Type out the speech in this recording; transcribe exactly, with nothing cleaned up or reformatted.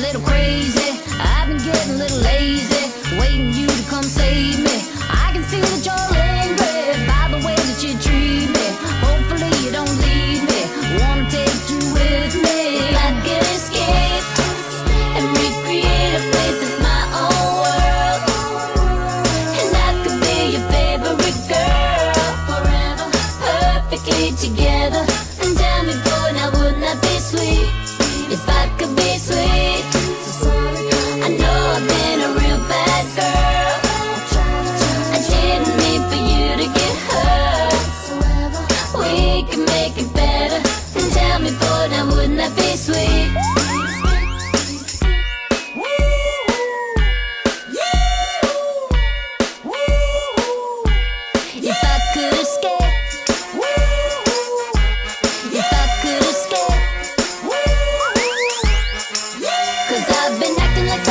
little crazy. I've been getting a little lazy, waiting you to come save me. I can see that you're angry by the way that you treat me. Hopefully you don't leave me, wanna take you with me. I could escape and recreate a place that's my own world, and I could be your favorite girl forever, perfectly together. And tell me, boy, now wouldn't that be sweet if I could be sweet? I know I've been a real bad girl, I didn't mean for you to get hurt. We can make it better. And tell me, boy, now wouldn't that be sweet? If I could escape, if I could escape, 'cause I've been acting like